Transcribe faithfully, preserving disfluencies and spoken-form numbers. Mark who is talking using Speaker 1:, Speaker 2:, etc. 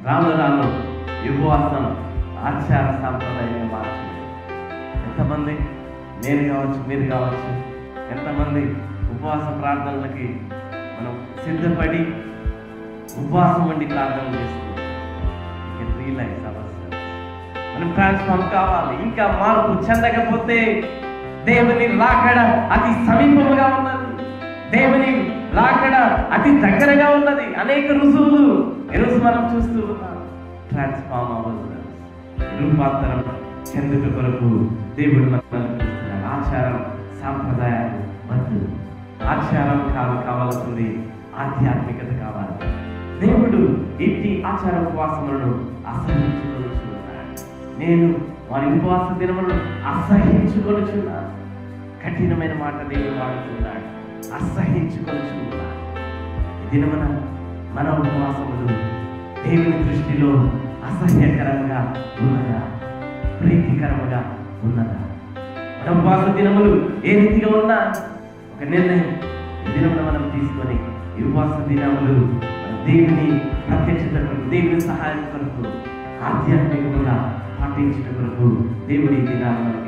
Speaker 1: రాను రాను ఈ ఉపవాసం ఆచార సాంప్రదాయంగా మార్చింది. ఎంతమంది, నేను కావచ్చు, మీరు కావచ్చు, ఎంతమంది ఉపవాస ప్రార్థనలకి మనం సిద్ధపడి ఉపవాసం వండి ప్రార్థన చేస్తున్నాం. రియలైజ్ అవసరం, మనం ట్రాన్స్ఫార్మ్ కావాలి. ఇంకా మార్పు చెందకపోతే దేవుని రాకడ అతి సమీపముగా ఉన్నది, దేవుని రాకడ అతి దగ్గరగా ఉన్నది. అనేక రుజువులు ఈరోజు మనం చూస్తూ ఉన్నాం. ట్రాన్స్ఫార్మ్ అవ్వాలి, రూపాంతరం చెందుట కొరకు దేవుడు మనల్ని పిలుస్తున్నాడు. ఆచారం సాంప్రదాయాలు వద్దు, ఆచారం కాదు, కావాల్సింది ఆధ్యాత్మికత కావాలి. దేవుడు ఇంటి ఆచార ఉపవాసములను అసహించుకొనుచున్నాడు. నేను వారి ఉపవాస దినములను అసహించుకొనుచున్నాను. కఠినమైన మాట దేవుడు వాడుతున్నాడు, అసహించుకొనుచున్నాడు. ఈ దినమున మన ఉపవాసములు దేవుని దృష్టిలో అసహ్యకరంగా ఉన్నదా, ప్రీతికరముగా ఉన్నదా? మన ఉపవాస దినములు ఏ రీతిగా ఉన్నా ఒక నిర్ణయం ఈ దినమున మనం తీసుకొని ఈ ఉపవాస దినములు దేవుని ప్రత్యక్షత కొరకు, దేవుని సహాయం కొరకు, ఆధ్యాత్మికంగా పాటించడం కొరకు దేవుడి దినాలను